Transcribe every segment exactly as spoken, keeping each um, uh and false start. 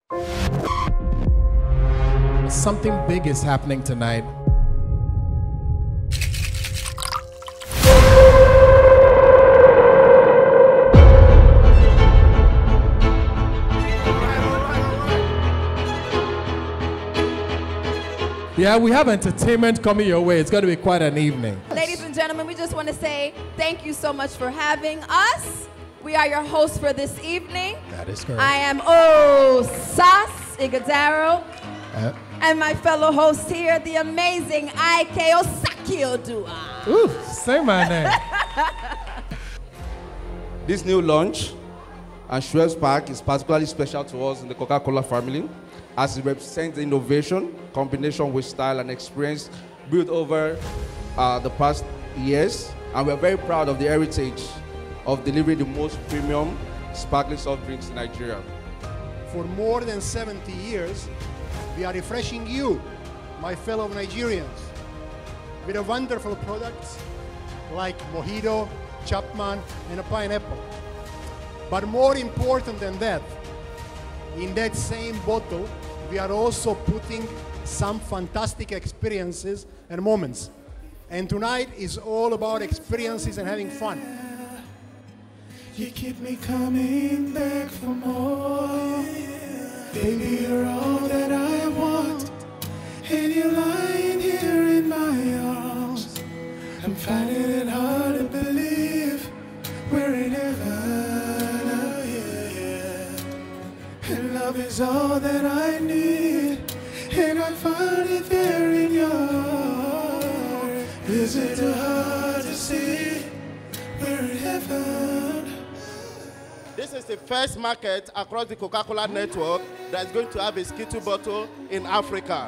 Something big is happening tonight. Yeah, we have entertainment coming your way. It's going to be quite an evening. Ladies and gentlemen, we just want to say thank you so much for having us. We are your hosts for this evening. That is correct. I am Osas Ighodaro. Uh, and my fellow host here, the amazing Ike Osaki Odua. Ooh, say my name. This new launch at Schweppes Park is particularly special to us in the Coca-Cola family, as it represents innovation, combination with style and experience built over uh, the past years. And we're very proud of the heritage of delivering the most premium sparkling soft drinks in Nigeria. For more than seventy years, we are refreshing you, my fellow Nigerians, with a wonderful products like Mojito, Chapman, and a pineapple. But more important than that, in that same bottle, we are also putting some fantastic experiences and moments. And tonight is all about experiences and having fun. You keep me coming back for more. Baby, you're all that I want. And you're lying here in my arms. I'm finding it hard to believe we're in heaven. Oh, yeah, yeah. And love is all that I need. And I find it there in your heart. Is it too hard to see we're in heaven? This is the first market across the Coca-Cola network that's going to have a Skittle bottle in Africa.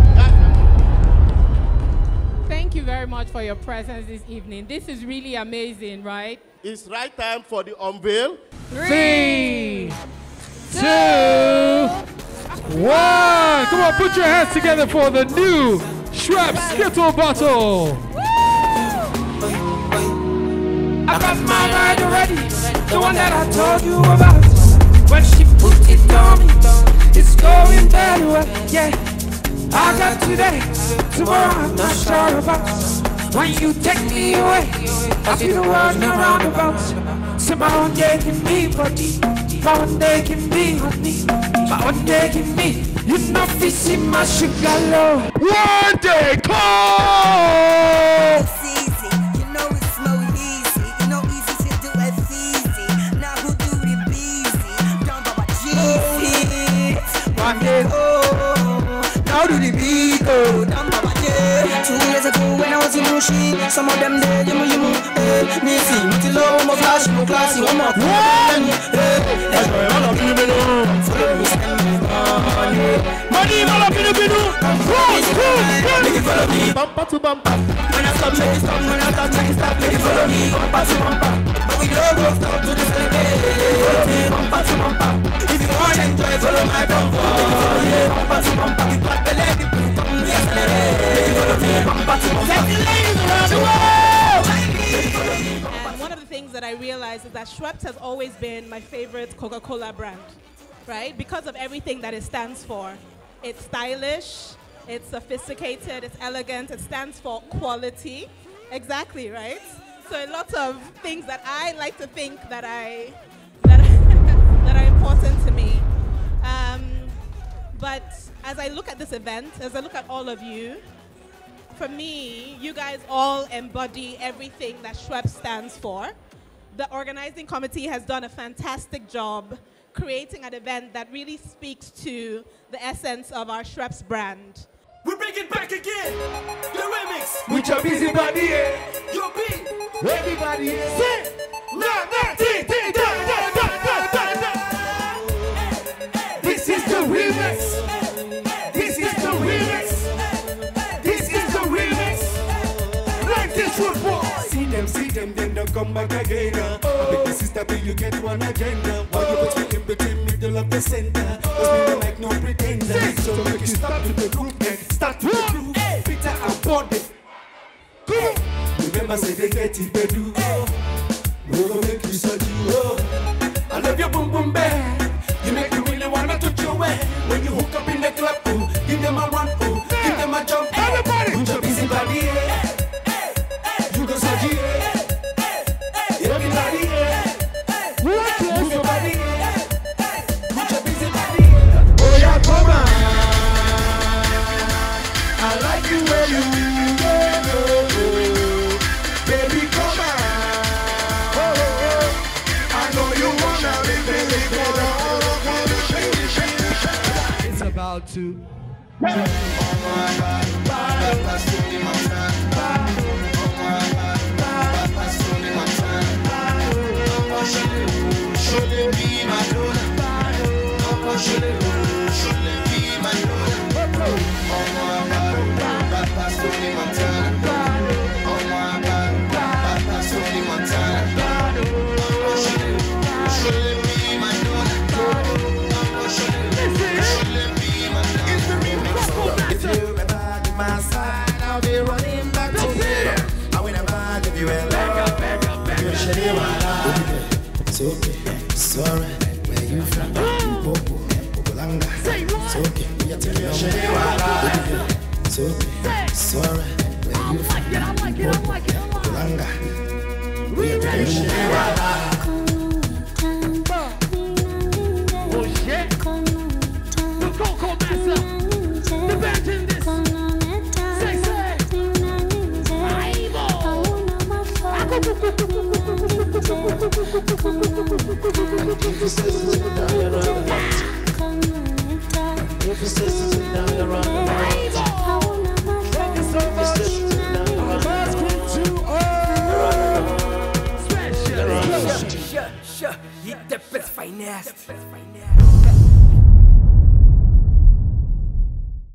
Thank you very much for your presence this evening. This is really amazing, right? It's right time for the unveil. Three, two, one. Come on, put your hands together for the new Schweppes Skittle bottle. I got my ride already, the one that I told you about. When she put it on me, it's going very well, yeah. I got today, tomorrow I'm not sure about. When you take me away, I feel the world in a roundabout. So my one day can be body, my one day can be honey, my one day can be, you know, fish in my sugar low. One day call! One day, oh, now do the beat, oh. Two years ago when I was in Mushi, some of them there, you move, you move, eh. Nisi, Miti low, more flash, more classy, one more time, eh. That's why all of you belong. Follow me, spend me money. Money, all of you belong. Make it follow me, bumper to bumper. When I stop, make it stop. When I stop, make it stop. Make it follow me, bumper to bumper. But we don't go stop to the same day. Follow me, bumper to bumper. If you want to enjoy, follow my bumper. Follow me, bumper to bumper. We got the leg, we come yesterday. Make it follow me, bumper to bumper. Let the ladies around the world. And one of the things that I realized is that Schweppes has always been my favorite Coca-Cola brand, right? Because of everything that it stands for. It's stylish, it's sophisticated, it's elegant, it stands for quality. Exactly, right? So a lot of things that I like to think that I that, that are important to me. Um, but as I look at this event, as I look at all of you, for me, you guys all embody everything that Schweppes stands for. The organizing committee has done a fantastic job creating an event that really speaks to the essence of our Schweppes brand. We bring it back again, the remix. With your busy body, your beat. Everybody say, na na ti ti da da da da da da. This is the remix. This is the remix. This is the remix. Like this one, boy. See them, see them, then they come back again. I make the sister be you get one agenda. Why you put in between middle of the center? Cause me like no pretender. So make you stop to the group and start to the groove. Peter and body. Remember say they get it bedu. We gon' make you so you. I love your boom boom bang. You make me really wanna touch your way. When you hook up in the club, ooh, give them a run, ooh, give them a jump. Everybody, put your busy body, yeah. You go so yeah. Everybody, yeah. Move your body, yeah. Put your busy body, yeah. Oh yeah, come on. I like you where you go, baby, come on. Oh, oh, oh. I know you wanna be baby, come on. It's about to. It's okay, it's alright. Where you from? Popo, Popolanga. It's okay, you're telling me. It's okay, it's alright. Where you from? Popolanga. We're telling you. Oh shit! The Coco Massa, the band in this. Say, say. Aibo. Sure, sure, hit the best finest.